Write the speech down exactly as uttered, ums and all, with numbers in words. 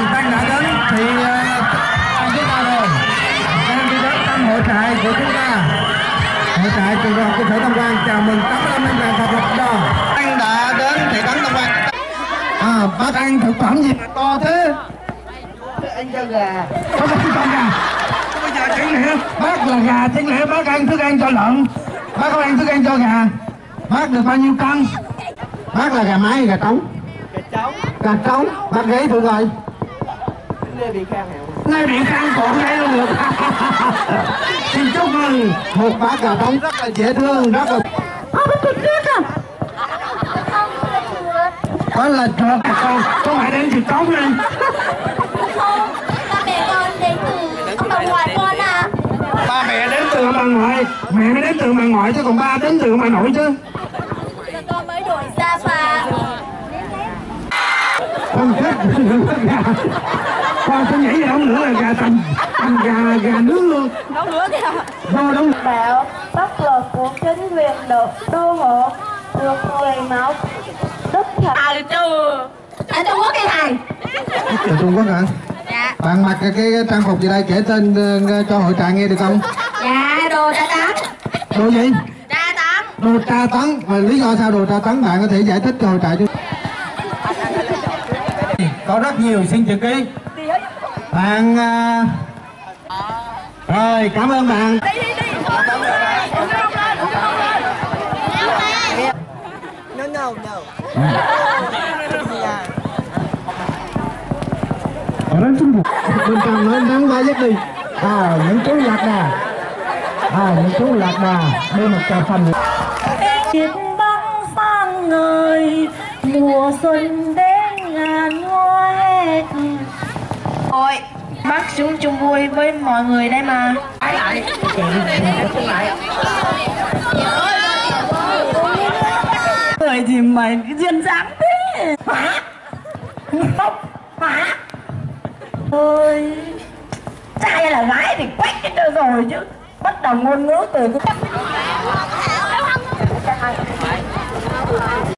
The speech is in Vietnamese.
đường Tăng đã đến thì uh, chúng ta rồi đang đi đến thăm hội trại của chúng ta. Hội trại trường học cơ sở Tam Quan chào mừng tám mươi lăm năm vàng thập lục đoàn. Anh đã đến thị trấn Tam Quan. À, bác ăn thực phẩm gì mà to thế? Anh cho gà. Có một cái con gà. Bây giờ chẳng lẽ bác là gà, chẳng lẽ bác ăn thức ăn cho lợn, bác không ăn thức ăn cho gà, bác được bao nhiêu cân? Bác là gà mái hay gà trống? Gà trống. Gà trống. Bác gáy thử coi. Nơi bị khang hẹo. Nơi bị khang còn gáy luôn được. Xin chúc mừng một bác gà trống rất là dễ thương, rất là. Ô, bác thịt nước à? Đó là chuột à con, con phải đến thịt trống lên. Không, ba mẹ con đến từ ông bà ngoại con à. Ba mẹ đến từ ông bà ngoại, mẹ mới đến từ ông bà ngoại chứ còn ba đến từ ông bà nội chứ. Con mới đổi ra và Con thích gà. Con có nhảy đâu nữa là gà tầm, tầm gà gà nướng luôn. nấu nữa kìa. Đâu đâu. Đạo pháp luật của chính quyền được đô hộ được người máu đức thật. À được chưa? Ở Trung Quốc đi thầy. Ở Trung Quốc hả? Dạ. Bạn mặc cái, cái trang phục gì đây, kể tên uh, cho hội trại nghe được không? Dạ, đồ tra tấn. Đồ gì? Tra tấn. Đồ tra tấn. Và lý do sao đồ tra tấn bạn có thể giải thích cho hội trại chứ? Có rất nhiều, xin chữ ký. Bạn uh... rồi, cảm ơn bạn. Đi đi đi. No no no. Ở đó chung một bên trong nó nắng ba giấc đi. À, những chú lạc đà. À, những chú lạc đà đây một trà phần. Chiếc băng sang ngời mùa xuân đến ngàn hoa hết. Ôi, bác xuống chung vui với mọi người đây mà. Lại lại. Người gì mày cái duyên dáng thế? Hả? Không, hả? Ôi, trai hay là gái thì quách cái đó rồi chứ. Bắt đầu ngôn ngữ từ cái